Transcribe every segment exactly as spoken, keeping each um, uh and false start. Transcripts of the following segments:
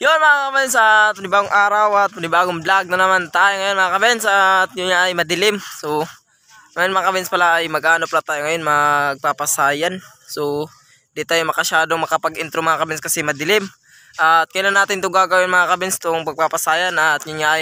Yun mga kabens, at panibagong araw at panibagong vlog na naman tayo ngayon mga kabens. At yun ay madilim. So ngayon mga kabens pala ay mag-ano pala tayo ngayon, magpapasayan. So di tayo makasyadong makapag-intro mga kabens kasi madilim. At kailan natin ito gagawin mga kabens, itong pagpapasayan. At yun ay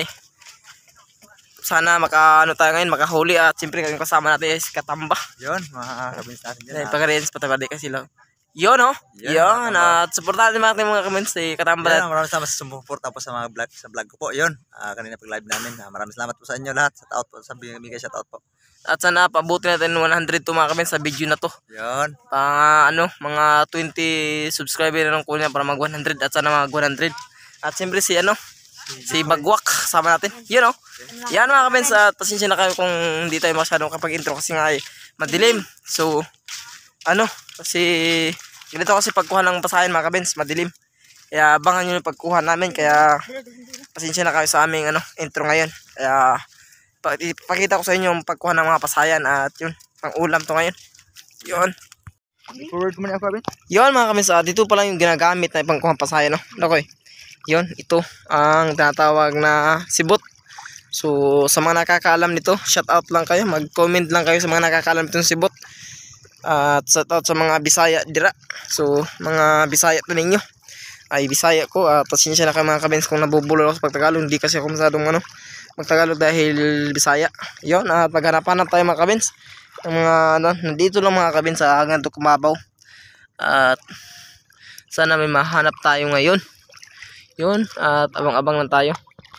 sana maka-ano tayo ngayon, makahuli. At siyempre kayong kasama natin ay si Katamba. Yun mga kabens natin dyan. Ay pag-arrange patawadi kasi lang. Yun o, yun, yun. At supportahan natin mga comments si Katamba. Yan, maraming salamat sa sumuporta po sa mga vlog, sa vlog ko po. Yun, uh, kanina pag live namin. Uh, maraming salamat po sa inyo lahat. Shout out po, sabi bigay shout out po. At sana pabuti natin one hundred to mga comments sa video na to. Yun. Pang ano, mga twenty subscriber na lang kunin para mag one hundred at sana mag one hundred. At siyempre si ano, si Bagwak sama natin. Yun o. Yan mga comments, at pasensya na kayo kung hindi tayo masyadong kapag intro kasi nga ay madilim. So ano, kasi ganito kasi pagkuha ng pasayan mga kabens, madilim. Kaya abangan nyo yung pagkuha namin. Kaya pasensya na kayo sa aming ano, intro ngayon. Kaya ipakita ko sa inyo yung pagkuha ng mga pasayan. At yun, pang ulam to ngayon. Yun. Forward mo na ako kabens. Yun mga kabens, uh, dito pa lang yung ginagamit na pangkuha ng pasayan. No? Nakoy. Yun, ito ang tinatawag na sibot. So sa mga nakakaalam nito, shout out lang kayo. Mag-comment lang kayo sa mga nakakaalam itong sibot. At shout out sa mga Bisaya dira. So mga Bisaya to ninyo. Ay Bisaya ko. At pasensya na kayo mga kabens kung nabubulol ako sa pagtagalog. Hindi kasi ako masyadong ano, magtagalog dahil Bisaya. Yun, at maghanapan na tayo mga kabens. Ang mga ano, nandito lang mga kabens sa Ganto Kumabaw. At sana may mahanap tayo ngayon. Yun, at abang-abang lang tayo.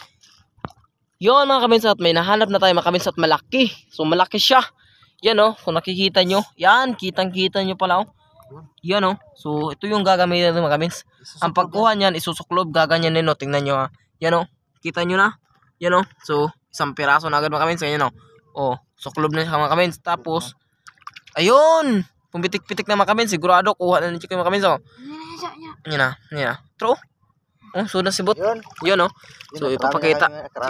Yun mga kabens, at may nahanap na tayo mga kabens, at malaki. So malaki siya. Yan o, kung nakikita nyo, yan, kitang-kita nyo pala o. Yan o, so ito yung gagamitin natin mga kabens. Ang pagkuha niyan, isusuklob, gaganyan nyo, tingnan nyo ha. Yan o, kita nyo na. Yan o, so isang piraso na agad mga kabens. Yan o, o, suklob na siya mga kabens. Tapos, ayun, pumitik-pitik na mga kabens. Sigurado, kuha na nyo kayo mga kabens o. Yan na, yan na. True. Oh, so nasibot. Yun, yun o. So ipapakita.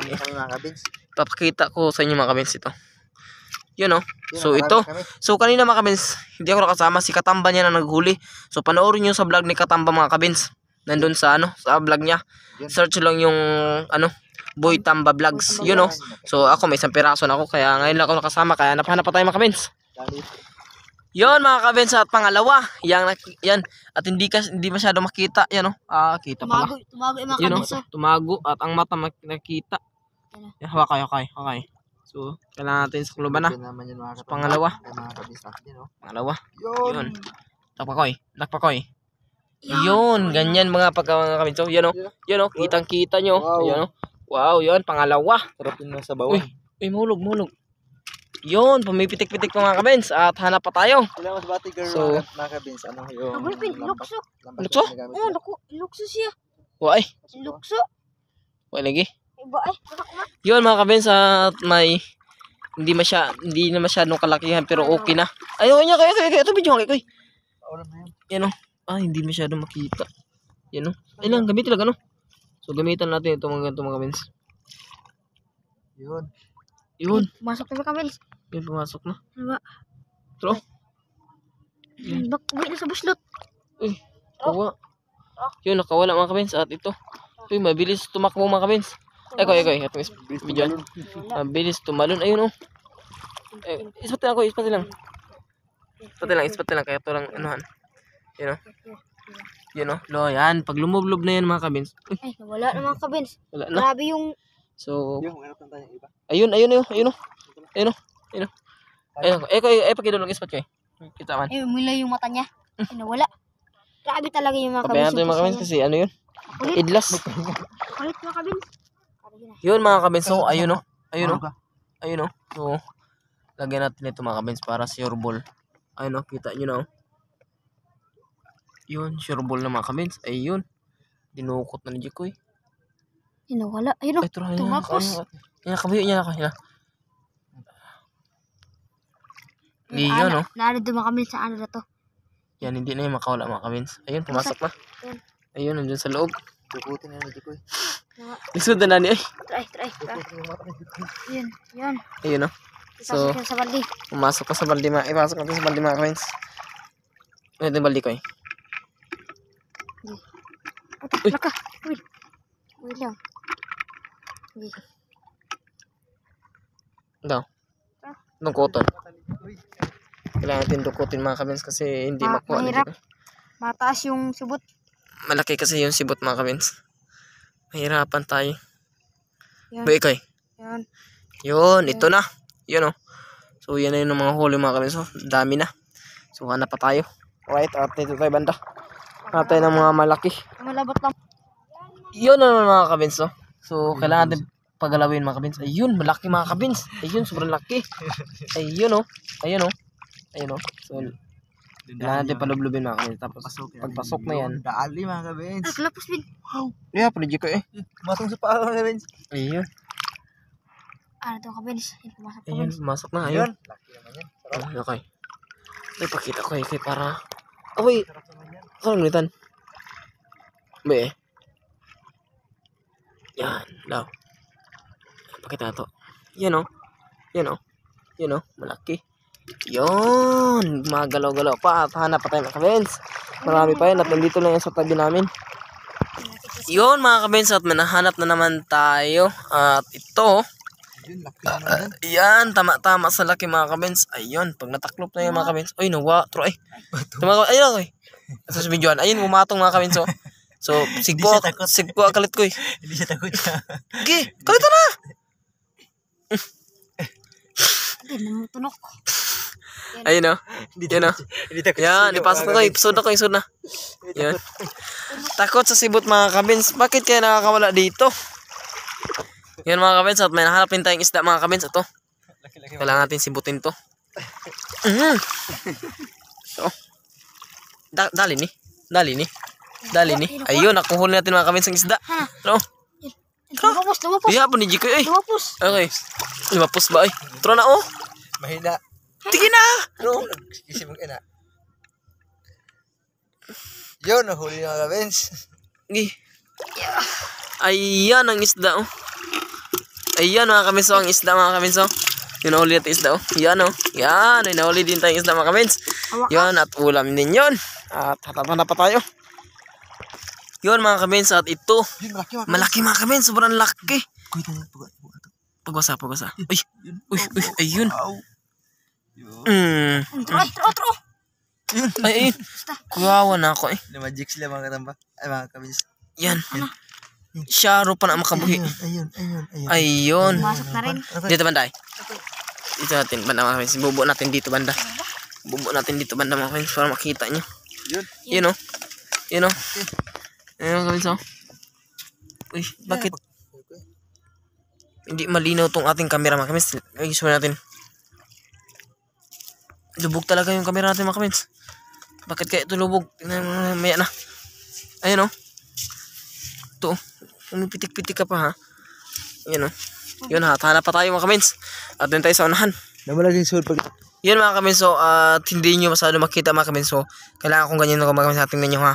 Ipapakita ko sa inyo mga kabens ito. Yun o. So ito. So kanina mga kabens, hindi ako nakasama. Si Katamba niya na naghuli. So panoorin nyo sa vlog ni Katamba mga kabens. Nandun sa ano, sa vlog niya. Search lang yung ano, Boy Tamba Vlogs. Yun o. So ako may isang piraso na ako. Kaya ngayon lang ako nakasama. Kaya napahanap pa tayo mga kabens. Yun mga kabens, at pangalawa. Yan, yan. At hindi kas, hindi masyado makita. Yan o. Ah, kita pala. Tumago, tumago yung mga Yun o. kabens. Tumago. At ang mata nakita. Yan, hawakay, hawakay, hawakay. So, kailangan natin sa kluban na. So, pangalawa. Pangalawa. Yun. Lakpakoy. Lakpakoy. Yun. Ganyan mga pagka mga kabens. So, yan o. Yan o. Kitang-kita nyo. Yan o. Wow, yun. Pangalawa. Sarap yun sa bawah. Uy, uy, mulog, mulog. Yun. Pumipitik-pitik mga kabens. At hanap pa tayo. Kailangan mas bati girl So, mga kabens. Ano yung Abulpin, lukso. Lukso? Oh, lukso, lukso siya. Why? Lukso. Why lagi? Iba eh. Yun mga kabens, at may hindi masya hindi na masyadong kalakihan pero okay na. Ayaw niya kaya kaya ito video kay koy. Yan o. Ah, hindi masyadong makita. Yan o. Ay lang gamitin lang ano. So gamitan natin ito mga ganito mga kabens. Yun. Yun. Masok na kabens. Yun pumasok na. Diba? Tro. Bak, uwi na sa buslot. Uy. Kawa. Yun nakawala mga kabens, at ito. Uy, mabilis tumakbo mga kabens. Ay koy koy itong video. Mabilis tumalon. Ayun o. Eh, ispatin ako, ispatin lang. Ispatin lang, ispatin lang kaya ito lang anuhan. Yun o. Yun o. Lo, yan. Pag lumublob na yan mga kabens. Uy, Ay, wala na mga kabens. wala na. Grabe yung... So, Yung ano pang tayo iba. ayun, ayun, ayun, ayun, o. Ayun, o. Ayun, o. Ayun, eh, koy, eh, pagkidol lang ispat koy. Kita man. Eh, umilay yung mata niya. Ay, nawala. Grabe talaga yung mga Pabayaan kabens. ito yung mga kabens kasi ano yun? Ulit. Idlas. Ulit mga kabens. Yun mga kabens. So, ayun o. Ayun o. Ayun o. So, lagyan natin ito mga kabens para sure ball. Ayun o. Kita nyo na o. Yun. Sure ball na mga kabens. Ayun. Dinukot na ni Jikoy. Ay, nawala. Ayun o. Ay, turo. Ayun. Tumapos. Yan. Kabayo niya na. Yan. Hindi yun o. Narito mga kabens sa ano na to. Yan. Hindi na yung makawala mga kabens. Ayun. Pumasok na. Ayun. Nandun sa loob. Dukutin na nito ko. Lisod na nani. Ay. Try, try, try. Yun, yun. Ayun o. So, Ipasok yun sa baldi. pumasok ka sa baldi mga. Ipasok natin sa baldi mga kabens. Ito yung baldi ko eh. Ito, laka. Uy. Wait lang. Hindi. Daw. Dukutin. Kailangan natin dukutin mga kabins kasi hindi Ma- makuha. mahirap. Mataas yung subot. Malaki kasi yung sibot mga kabins. Mahirapan tayo. Yan. Ba ikaw? Yan. Yun, ito na. Yun oh. So yan na yun ang mga huli mga kabins. So, dami na. So hanap pa tayo. Alright, at dito tayo banda. Hanap tayo ng mga malaki. Malabot lang. Yun na naman mga kabins. Oh. So kailangan natin pagalawin mga kabins. Ayun, malaki mga kabins. Ayun, sobrang laki. Ayun oh. Ayun oh. Ayun oh. So kailangan natin palublubin mga kabins. Tapos pagpasok na yan. Dali mga kabins. Ah, kalapos bin. Yeah, pwede ko eh. Matong sa paa mga kabins. Ayun. Ah, ito ka Benz. Ayun, pumasok ka Ayun, Benz. pumasok na. Ayun. Laki naman yan. Ah, okay. Ay, pakita ko eh. Kay para... Oh, wait. Ano ulitan? Ba eh. Yan. Law. Pakita na to. Yan o. Yan o. Yan o. Malaki. Yun. Magalaw-galaw pa. At hanap pa tayo mga kabens. Marami pa yun. At nandito lang yan sa tabi namin. Yun mga kabens. At manahanap na naman tayo. At ito. Yun, laki naman yan. Ayan, tama-tama sa laki mga kabens. Ayun, pag nataklop na yung mga kabens. Ay, nawa, tro, ay. Tumawa, ayun ako eh. Sa videoan, ayun, umatong mga kabens. Oh. So, sigpo, siya takot. sigpo kalit ko eh. Hindi siya takot siya. Gi, kalit na! Hindi, namutunok. Ayun oh. Yun oh. Hindi takot. Yan, ipasok na ko, episode na ko, episode na. Yan. Takot sa sibot mga kabens. Bakit kaya nakakawala dito? Yan mga kabens, at may nahanap din tayong isda mga kabens. Ito. Kailangan natin sibutin to. Mm. So. Da dali ni. Dali ni. Dali ni. Ayun, nakuhuli natin mga kabens ang isda. Tro. Lumapos, lumapos. Iya po ni Jiko eh. Lumapos. Okay. Lumapos ba eh? Tro na oh. Mahina. Tingin na. No, isip mong ina. Yun, nahuli na mga kabins. Gi. Ayan ang isda oh. Ayan mga kabens, oh, ang isda mga kabens. Oh. Yung nahuli natin isda oh. Yan oh. Yan, may nahuli din tayong isda mga kabens. Yan, at ulam din yun. At hatapan na pa tayo. Yun mga kabens, at ito. Yun, malaki mga Malaki mga kabens, sobrang laki. Kuy, tayo, pag- pag- Pagwasa, pagwasa. Uy, Yun. uy, uy, ayun. Wow. Yun. Mm. Tro, tro, tro. Yun. Ay, ayun. Kuwawa na ako eh. Namagic sila mga katamba. Ay, mga kabins. Yan. Syaro pa na makabuhi. Ayun, ayun, ayun, ayun. Ayun. Pumasok na rin. Dito banda eh. Dito natin, banda mga kabens. Bubo natin dito banda. Bubo natin dito banda mga kabens para makita nyo. Yun. Yun oh. Yun oh. Ayun mga kabens oh. Uy, bakit? Hindi malinaw tong ating camera mga kabens. Ay, gusto natin. Lubog talaga yung camera natin mga kabens. Bakit kaya ito lubog? Tingnan mo, maya na. Ayun oh. Ito oh. Umipitik-pitik ka pa ha. Ayun oh. Yun ha. Hanap pa tayo mga kabens. At din tayo sa unahan. Namalaging sword pag... Yun mga kabens. So, at hindi nyo masyado makita mga kabens. So, kailangan kong ganyan ako mga kabens. Tingnan nyo ha.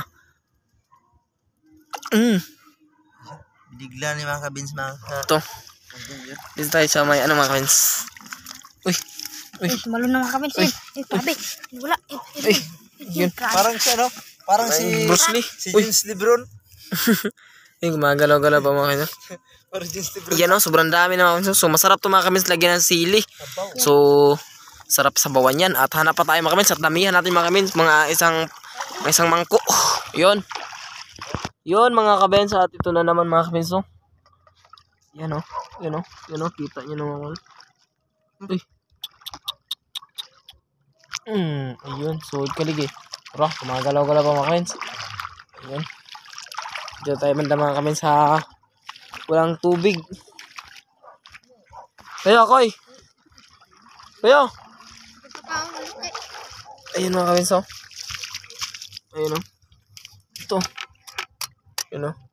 Mm. Binigla ni mga kabins mga... Ito. Dito tayo sa may ano mga kabens. Uy. Uy. Eh, tumalo na mga Benz. Eh, eh, grabe. Wala. Eh, eh, Uy. Yun. grabe. Parang siya, no? Parang Ay, si... Bruce Lee. Si Uy. James Lebron. Yung gumagalaw-galaw pa mga kabens. Parang James Lebron. Yan o. Sobrang dami na mga kabens. So, masarap to mga kabens. Lagyan ng sili. So, sarap sa bawan yan. At hanap pa tayo mga kabens. At damihan natin mga kabens. Mga isang... Mga isang mangko. Yun. Yun mga kabens. At ito na naman mga kabens. Oh. Yan o. Yan o. Yan o. Kita nyo naman. Uy. Hmm. Ayun. So, kalig eh. Tara. Kumagalaw-galaw pa mga kabens. Ayun. Dito tayo banda mga kabens sa walang tubig. Kaya koy. Kaya. Ayun mga kabens oh. Ayun oh. Ito. Ayun oh.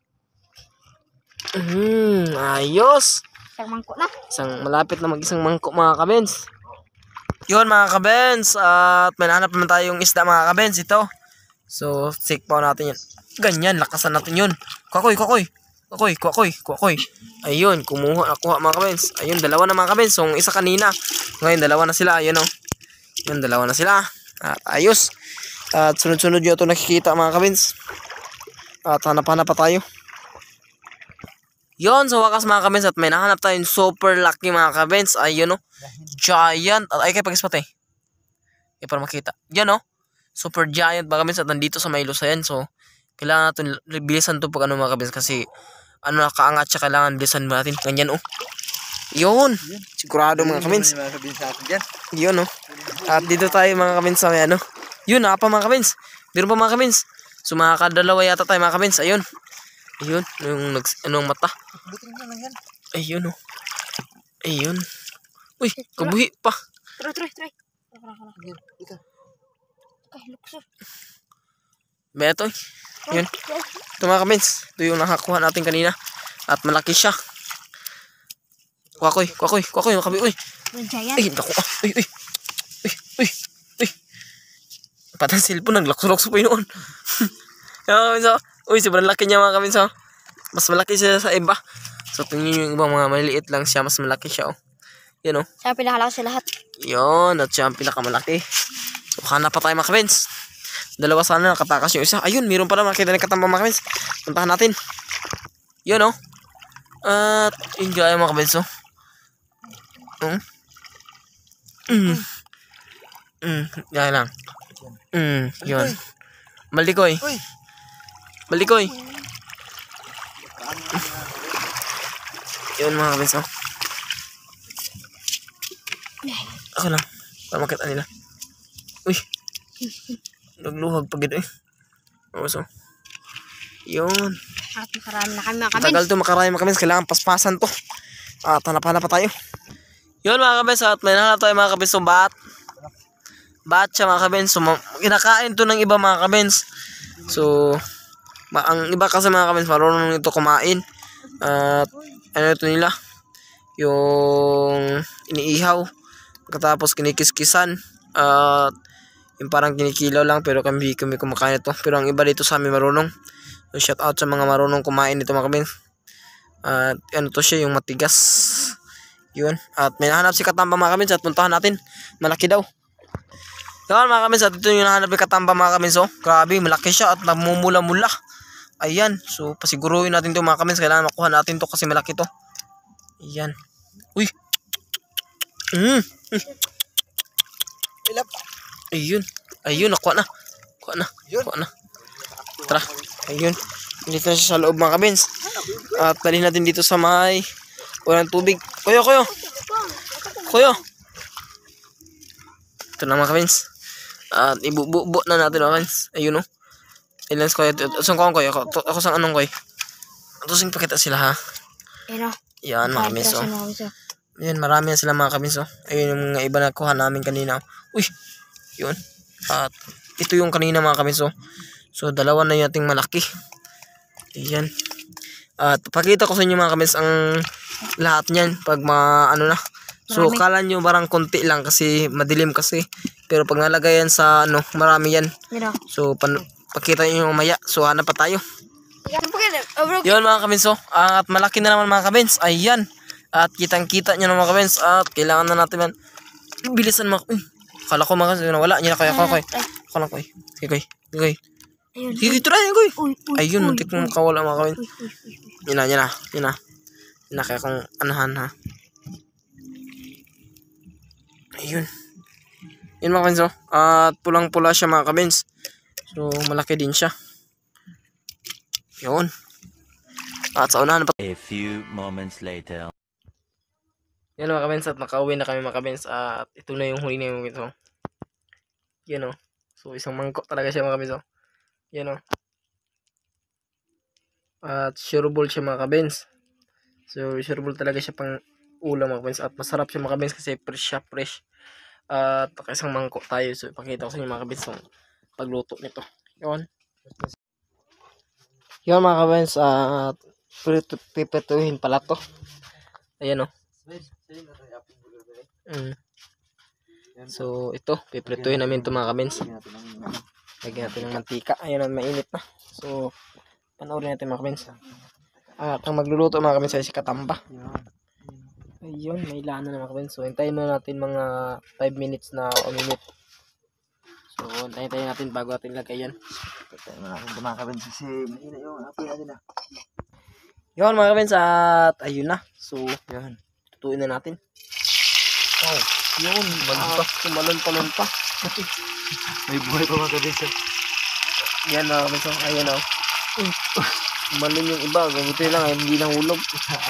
Hmm, ayos. Isang mangko na. Isang malapit na mag-isang mangkok mga kabens. Yun mga kabens. At may nahanap naman tayong isda mga kabens. Ito. So, sikpaw natin yun. Ganyan, lakasan natin yun. Kukoy, kukoy. Kukoy, kukoy, kukoy. Ayun, kumuha, nakuha mga kabens. Ayun, dalawa na mga kabens. So, isa kanina. Ngayon, dalawa na sila. Ayun o. Oh. Yun, dalawa na sila. At ayos. At sunod-sunod nyo ito nakikita mga kabens. At hanap-hanap pa tayo. Yon, sa wakas mga kabins, at may nahanap tayong super lucky mga kabins. Ayun o. Giant. At ay kayo pag-spot eh. Eh, para makita. Yan o. Super giant mga kabins. At nandito sa may lusayan. So, kailangan natin bilisan to pag ano mga kabins. Kasi, ano nakaangat siya, kailangan bilisan natin. Ganyan o. Yun. Sigurado mga kabins. Yun o. At dito tayo mga kabins sa may ano. Yun, napa mga kabins. Meron pa mga kabins. So, makakadalawa yata tayo mga kabins. Ayun. Ayun, yung nags, anong mata. Ayun oh. Ayun. Uy, kabuhi pa. Try, try, try. Okay, lukso. Beto. Yun. Ito mga kabins. Ito yung nakakuha natin kanina. At malaki siya. Kwakoy, kwakoy, kwakoy, makabi. Uy. Giant. Ay, naku. Uy, uy. Uy, uy, uy. Patang cellphone, naglakso-lakso pa yun noon. Mga kabins oh. Uy, sobrang laki niya mga kabins oh. Mas malaki siya sa iba. So, tingnan nyo yung ibang mga maliit lang siya. Mas malaki siya oh. Yan oh. Siya ang pinakalaki sa lahat. Yun, at siya ang pinakamalaki. So, hanap pa tayo mga kabins. Dalawa sana nakatakas yung isa. Ayun, meron pala makita ng katambang mga kabins. Puntahan natin. Yun oh. At, yun gaya mga kabins oh. Mm. Mm. Mm. Gaya lang. Mm. Yun. Malikoy. Malikoy. Yun mga kabins oh. Ako lang. Para makita nila. Uy. Nagluhag pagid eh. Oo so. Yun. At makarami na kami mga kabins. Tagal to makarami mga kabins. Kailangan paspasan to. At hanap-hanap pa tayo. Yun mga kabins. At may nahanap tayo mga kabins. So bat. Bat siya mga kabins. So kinakain to ng iba mga kabins. So Ma ang iba kasi mga kabins marunong ito kumain. At ano ito nila? Yung iniihaw. Pagkatapos kinikiskisan. At yung parang kinikilaw lang pero kami kami kumakain ito. Pero ang iba dito sa amin marunong. So, shout out sa mga marunong kumain ito mga kabins. At ano to siya yung matigas. Yun. At may nahanap si Katamba mga kabins at puntahan natin. Malaki daw. Yan mga kabins at ito yung nahanap ni Katamba mga kabins. Oh. Grabe malaki siya at namumula-mula. Ayan. So, pasiguruhin natin ito mga kabins. Kailangan makuha natin to kasi malaki to. Ayan. Uy. Mm. Ayun. Ayun. Nakuha na. Nakuha na. Nakuha na. Tara. Ayun. Dito na siya sa loob mga kabins. At dalhin natin dito sa may walang tubig. Kuyo, kuyo. Kuyo. Ito na mga kabins. At ibububo na natin mga kabins. Ayun o. Ilan ko saan ko ang koy ako ako sang anong koy. Ito sing pakita sila ha. Ayun o. Yan mga kabins oh. Yan marami na sila mga kabins oh. Ayun yung mga iba na kuha namin kanina. Uy. Yun. At ito yung kanina mga kabins oh. So dalawa na yating malaki. Ayan. At pakita ko sa inyo mga kabins ang lahat niyan pag ma ano na. So Marami. kala nyo parang konti lang kasi madilim kasi. Pero pag nalagay yan sa ano, marami yan. Mira. So pan pakita nyo yung mamaya. So hanap pa tayo. Over. Yun mga kabins oh. At malaki na naman mga kabins. Ayan. At kitang kita nyo na mga kabins. At kailangan na natin man. Bilisan mga. Uy. Kala ko mga kabins. Wala. Yan na kaya. Kala ko. Kala ko. Sige koy. Sige koy. Ayun. Sige try yan koy. Uy, uy, Ayun. uy, Muntik mo makawala mga kabins. Uy, uy, uy, uy. Yun na. Yun na. Yun na. Yun na kaya kong anahan ha. Ayun. Yun mga kabins oh. At pulang pula siya mga kabins. So malaki din siya. Yun. At sa unahan pa. A few moments later. Yan mga kabins at nakauwi na kami mga kabins. At ito na yung huli na yung kabins oh. Yan oh. So isang mangkok talaga siya mga kabins oh. Yan oh. At sureball siya mga kabins. So sureball talaga siya pang ulam mga kabins. At masarap siya mga kabins kasi fresh siya fresh. At isang mangkok tayo. So ipakita ko sa inyo mga kabins yung pagluto nito. Yun. Yun mga kabins. At pipetuhin pala to. Ayan o. Mm. So ito. Pipetuhin namin ito mga kabins. Lagyan natin ng mantika. Ayan o. Mainit na. So panoorin natin mga kabins. At ang magluluto mga kabins ay si Katamba. Ayun. May lana na mga kabins. So hintayin muna natin mga five minutes na o minute. So hintayin natin bago natin lagay yan. Tayo na natin mga kabins kasi mahina yung apoy natin ah. Yun mga kabins at ayun na. So, yan. Tutuin na natin. Wow. Yun. Malon pa. Tumalon-talon pa. May buhay pa mga kabins. Yan mga kabins. Oh. Ayan o. Malon yung iba. Ganito lang. Ay, hindi nahulog.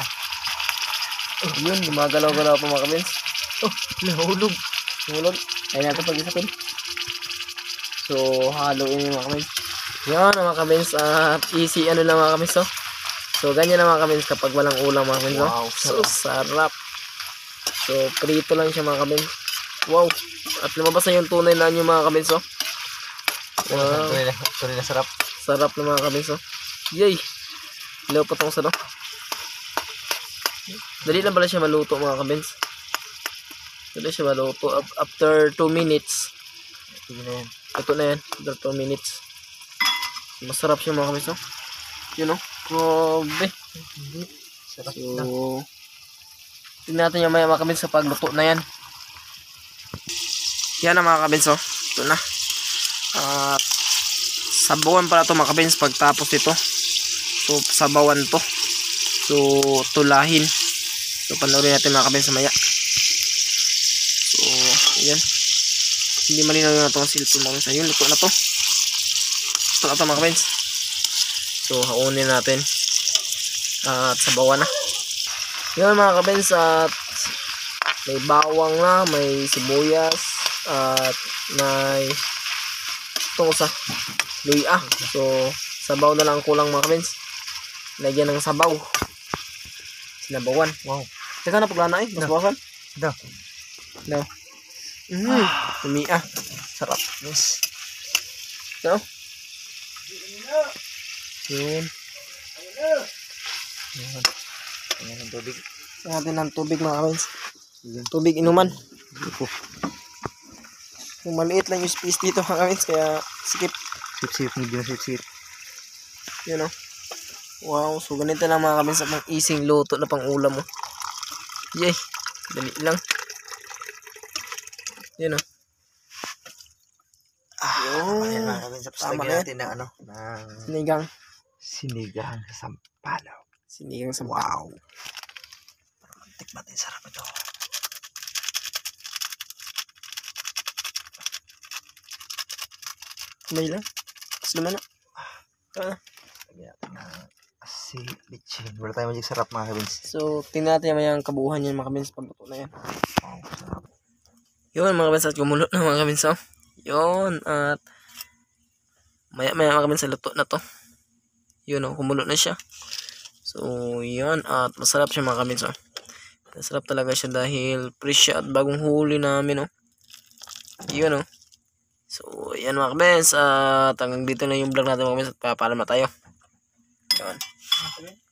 Yun. Gumagalaw-galaw pa mga kabins. Oh, nahulog. Nahulog. Ayun natin pag-isapin. So, haluin yung mga kabins. Yan mga kabins. At easy ano lang mga kabins. Oh. So, ganyan na mga kabins kapag walang ulam mga kabins. Wow, So, sarap. So, prito lang siya mga kabins. Wow. At lumabas na yung tunay na nyo mga kabins. Oh. Wow. Tuloy na, tuloy na sarap. Sarap na mga kabins. Oh. Yay. Ilaw pa itong sarap. Dali lang pala siya maluto mga kabins. Dali siya maluto. After two minutes. Sige na yan. Ito na yan. After two minutes. Masarap siya mga kabins. Oh. Yun oh. Grabe. Sarap So, na. tingnan natin yung maya mga kabins sa pagluto na yan. Yan na mga kabins. Oh. Ito na. At sabawan pala ito mga kabins pagtapos ito. So, sabawan to. So, tulahin. So, panoorin natin mga kabins sa maya. So, ayan. Hindi malinaw yung itong silpon mga kabins. Ayun, luto na to. Luto na to mga kabins. So, haunin natin. At sabawan na. Yun mga kabins. At may bawang na, may sibuyas. At may itong usa. Luya. So, sabaw na lang kulang mga kabins. Lagyan ng sabaw. Sinabawan. Wow. Teka na paglana eh. Mas bawasan. Da. No. Mm. Lumiya. Sarap. Yes. So. Yun. Yan. Yan ang tubig. Sa natin ng tubig mga kabins. Tubig inuman. Yung maliit lang yung space dito mga kabins. Kaya skip. Sip-sip. Medyo sip-sip. Yun o. Wow. So ganito lang mga kabins. Ang ising luto na pang ulam mo. Yay. Dali lang. Yun o. Ah, ayan mga kabins. Tapos Tama lagyan na. natin ng ano, ng Sinigang. sinigang sa sampalaw. Sinigang sa Wow. Tikman natin, sarap ito. May lang. Kasi naman na. Ah. Lagyan natin ng asin, bitchin. Wala tayo magic sarap mga kabins. So, tingnan natin naman yung kabuuhan yan mga kabins. Pagluto na yan. Wow, sarap. Yun mga kabins. At kumulo na mga kabins. Oh. Yun. At maya maya mga kabins. Luto na to. Yun o. Kumulo na siya. So, yun. At masarap siya mga kabins. Oh. Masarap talaga siya dahil fresh siya at bagong huli namin. Oh. Yun o. So, yan mga kabins. At hanggang dito na yung vlog natin mga kabins. At papaalam na tayo. Yun.